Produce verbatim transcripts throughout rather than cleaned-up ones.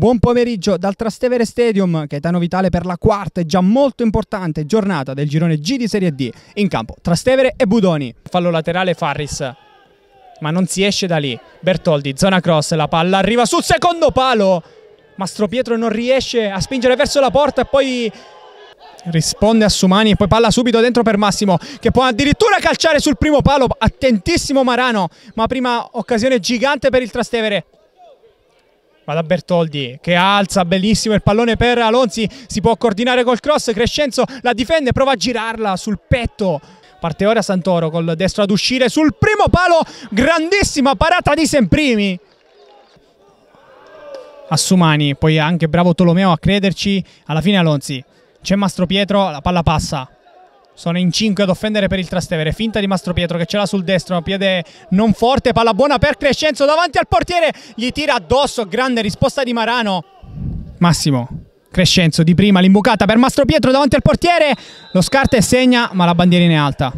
Buon pomeriggio dal Trastevere Stadium. Gaetano Vitale per la quarta e già molto importante giornata del girone G di Serie D. In campo Trastevere e Budoni. Fallo laterale Farris, ma non si esce da lì. Bertoldi, zona cross, la palla arriva sul secondo palo. Mastropietro non riesce a spingere verso la porta e poi risponde a Sumani e poi palla subito dentro per Massimo, che può addirittura calciare sul primo palo. Attentissimo Marano, ma prima occasione gigante per il Trastevere. Va da Bertoldi che alza benissimo il pallone per Alonzi, si può coordinare col cross, Crescenzo la difende, prova a girarla sul petto. Parte ora Santoro col destro ad uscire sul primo palo, grandissima parata di Semprimi. Assumani, poi anche bravo Tolomeo a crederci, alla fine Alonzi. C'è Mastropietro, la palla passa. Sono in cinque ad offendere per il Trastevere, finta di Mastropietro che ce l'ha sul destro, piede non forte, palla buona per Crescenzo davanti al portiere, gli tira addosso, grande risposta di Marano. Massimo, Crescenzo di prima, l'imbucata per Mastropietro davanti al portiere, lo scarta e segna, ma la bandierina è alta.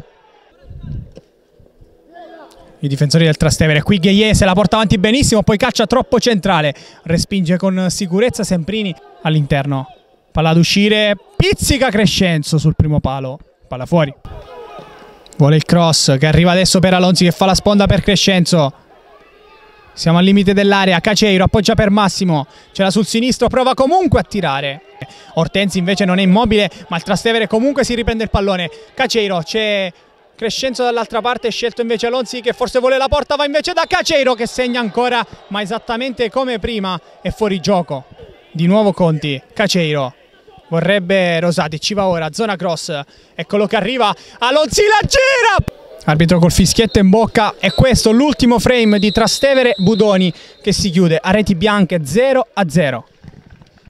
I difensori del Trastevere, qui Gheye se la porta avanti benissimo, poi caccia troppo centrale, respinge con sicurezza Semprini all'interno. Palla ad uscire, pizzica Crescenzo sul primo palo. Palla fuori. Vuole il cross che arriva adesso per Alonzi che fa la sponda per Crescenzo. Siamo al limite dell'area. Caceiro appoggia per Massimo. Ce l'ha sul sinistro, prova comunque a tirare. Ortenzi invece non è immobile, ma il Trastevere comunque si riprende il pallone. Caceiro, c'è Crescenzo dall'altra parte, scelto invece Alonzi che forse vuole la porta, va invece da Caceiro che segna ancora, ma esattamente come prima è fuori gioco. Di nuovo Conti, Caceiro. Vorrebbe Rosati, ci va ora, zona cross, eccolo che arriva, Alonzi la gira! Arbitro col fischietto in bocca e questo l'ultimo frame di Trastevere Budoni che si chiude a reti bianche zero a zero.